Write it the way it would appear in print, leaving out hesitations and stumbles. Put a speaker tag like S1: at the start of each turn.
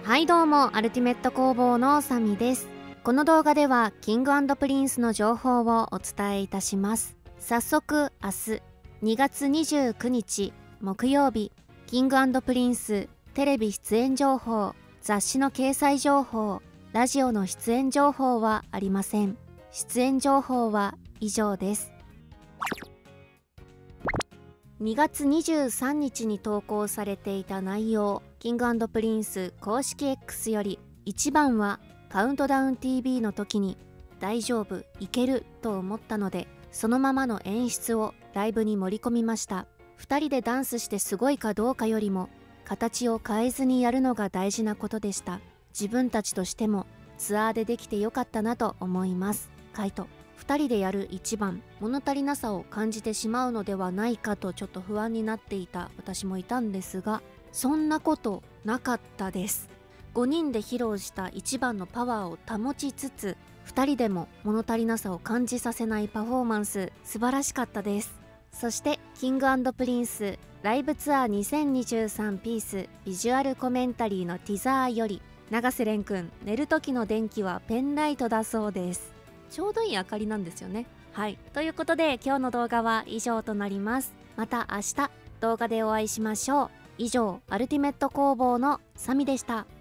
S1: はいどうも、アルティメット工房のサミです。この動画ではキング&プリンスの情報をお伝えいたします。早速明日2月29日木曜日、キング&プリンステレビ出演情報、雑誌の掲載情報、ラジオの出演情報はありません。出演情報は以上です。2月23日に投稿されていた内容、キング&プリンス公式 X より、1番はカウントダウン TV の時に大丈夫、いけると思ったので、そのままの演出をライブに盛り込みました。2人でダンスしてすごいかどうかよりも、形を変えずにやるのが大事なことでした。自分たちとしてもツアーでできてよかったなと思います。カイト。2人でやる1番、物足りなさを感じてしまうのではないかとちょっと不安になっていた私もいたんですが、そんなことなかったです。5人で披露した1番のパワーを保ちつつ、2人でも物足りなさを感じさせないパフォーマンス、素晴らしかったです。そしてキング&プリンスライブツアー2023ピースビジュアルコメンタリーのティザーより、永瀬廉くん、寝る時の電気はペンライトだそうです。ちょうどいい明かりなんですよね。はい。ということで今日の動画は以上となります。また明日動画でお会いしましょう。以上、アルティメット工房のサミでした。